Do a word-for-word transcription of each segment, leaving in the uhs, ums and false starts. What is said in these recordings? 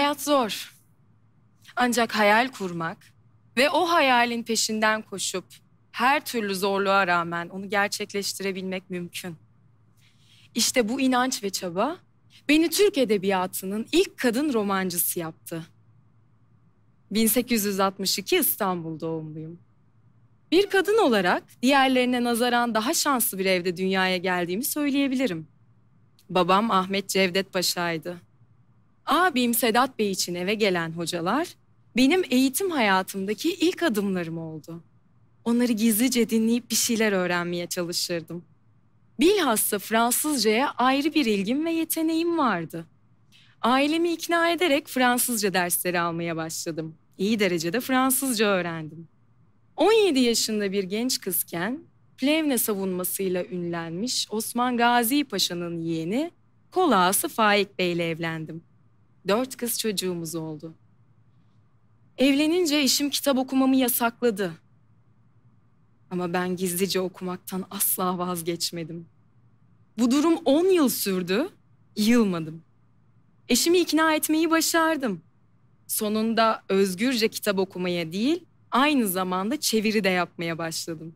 Hayat zor. Ancak hayal kurmak ve o hayalin peşinden koşup her türlü zorluğa rağmen onu gerçekleştirebilmek mümkün. İşte bu inanç ve çaba beni Türk Edebiyatı'nın ilk kadın romancısı yaptı. bin sekiz yüz altmış iki İstanbul doğumluyum. Bir kadın olarak diğerlerine nazaran daha şanslı bir evde dünyaya geldiğimi söyleyebilirim. Babam Ahmet Cevdet Paşa'ydı. Abim Sedat Bey için eve gelen hocalar benim eğitim hayatımdaki ilk adımlarım oldu. Onları gizlice dinleyip bir şeyler öğrenmeye çalışırdım. Bilhassa Fransızcaya ayrı bir ilgim ve yeteneğim vardı. Ailemi ikna ederek Fransızca dersleri almaya başladım. İyi derecede Fransızca öğrendim. on yedi yaşında bir genç kızken Plevne savunmasıyla ünlenmiş Osman Gazi Paşa'nın yeğeni Kol Ağası Faik Bey ile evlendim. Dört kız çocuğumuz oldu. Evlenince eşim kitap okumamı yasakladı. Ama ben gizlice okumaktan asla vazgeçmedim. Bu durum on yıl sürdü, yılmadım. Eşimi ikna etmeyi başardım. Sonunda özgürce kitap okumaya değil, aynı zamanda çeviri de yapmaya başladım.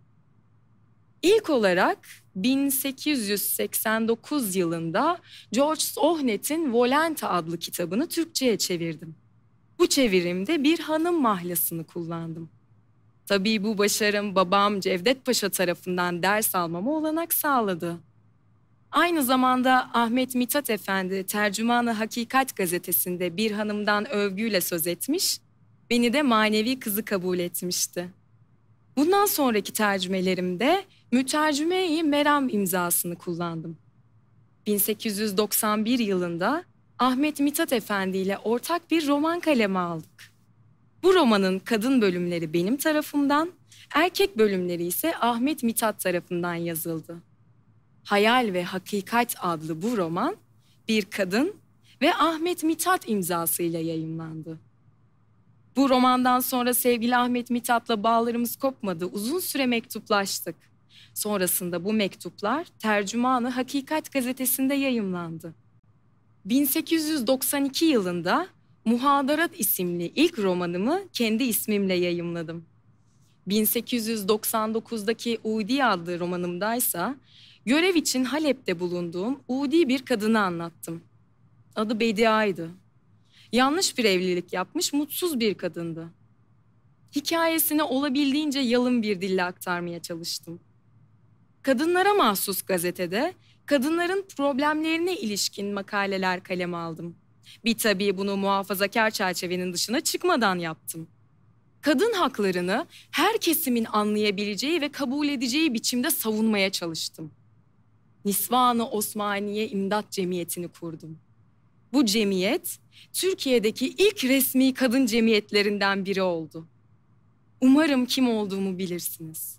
İlk olarak bin sekiz yüz seksen dokuz yılında George Ohnett'in Volante adlı kitabını Türkçe'ye çevirdim. Bu çevirimde bir hanım mahlasını kullandım. Tabii bu başarım babam Cevdet Paşa tarafından ders almama olanak sağladı. Aynı zamanda Ahmet Mithat Efendi Tercüman-ı Hakikat gazetesinde bir hanımdan övgüyle söz etmiş, beni de manevi kızı kabul etmişti. Bundan sonraki tercümelerimde Mütercüme-i Meram imzasını kullandım. bin sekiz yüz doksan bir yılında Ahmet Mithat Efendi ile ortak bir roman kaleme aldık. Bu romanın kadın bölümleri benim tarafımdan, erkek bölümleri ise Ahmet Mithat tarafından yazıldı. Hayal ve Hakikat adlı bu roman bir kadın ve Ahmet Mithat imzasıyla yayımlandı. Bu romandan sonra sevgili Ahmet Mithat'la bağlarımız kopmadı, uzun süre mektuplaştık. Sonrasında bu mektuplar Tercüman-ı Hakikat gazetesinde yayımlandı. bin sekiz yüz doksan iki yılında Muhadarat isimli ilk romanımı kendi ismimle yayımladım. bin sekiz yüz doksan dokuzdaki Udi adlı romanımdaysa görev için Halep'te bulunduğum Udi bir kadını anlattım. Adı Bedia'ydı. Yanlış bir evlilik yapmış, mutsuz bir kadındı. Hikayesini olabildiğince yalın bir dille aktarmaya çalıştım. Kadınlara mahsus gazetede kadınların problemlerine ilişkin makaleler kaleme aldım. Bir tabii bunu muhafazakar çerçevenin dışına çıkmadan yaptım. Kadın haklarını her kesimin anlayabileceği ve kabul edeceği biçimde savunmaya çalıştım. Nisvan-ı Osmaniye İmdat Cemiyeti'ni kurdum. Bu cemiyet, Türkiye'deki ilk resmi kadın cemiyetlerinden biri oldu. Umarım kim olduğumu bilirsiniz.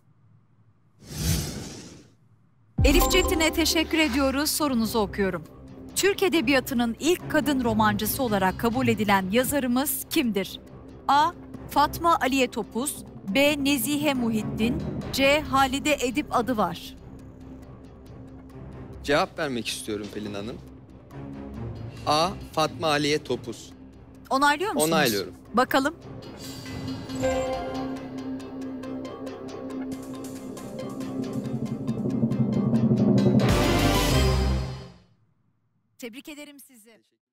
Elif Çetin'e teşekkür ediyoruz. Sorunuzu okuyorum. Türk Edebiyatı'nın ilk kadın romancısı olarak kabul edilen yazarımız kimdir? A. Fatma Aliye Topuz, B. Nezihe Muhittin, C. Halide Edip Adıvar. Cevap vermek istiyorum Pelin Hanım. A. Fatma Aliye Topuz. Onaylıyor musunuz? Onaylıyorum. Bakalım. Tebrik ederim sizi.